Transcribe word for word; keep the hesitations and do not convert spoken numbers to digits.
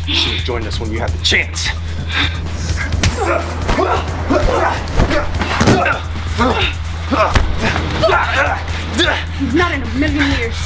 You should have joined us when you had the chance. Not in a million years.